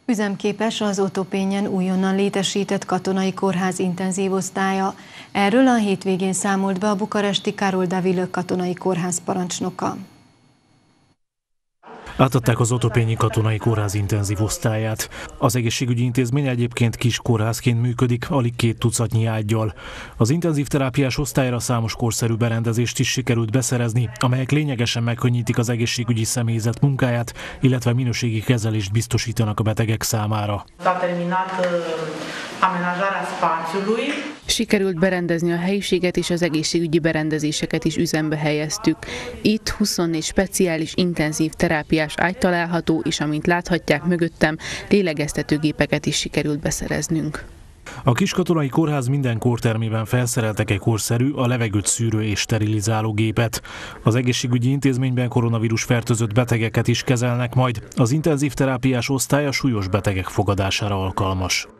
Üzemképes az Otopényen újonnan létesített katonai kórház intenzív osztálya. Erről a hétvégén számolt be a bukaresti Karol Davila katonai kórház parancsnoka. Átadták az Otopényi katonai kórház intenzív osztályát. Az egészségügyi intézmény egyébként kis kórházként működik, alig 2 tucatnyi ággyal. Az intenzív terápiás osztályra számos korszerű berendezést is sikerült beszerezni, amelyek lényegesen megkönnyítik az egészségügyi személyzet munkáját, illetve minőségi kezelést biztosítanak a betegek számára. Sikerült berendezni a helyiséget, és az egészségügyi berendezéseket is üzembe helyeztük. Itt 24 speciális intenzív terápiás ágy található, és amint láthatják mögöttem, lélegeztetőgépeket is sikerült beszereznünk. A kiskatonai kórház minden kórtermében felszereltek egy korszerű, a levegőt szűrő és sterilizáló gépet. Az egészségügyi intézményben koronavírus fertőzött betegeket is kezelnek majd. Az intenzív terápiás osztály a súlyos betegek fogadására alkalmas.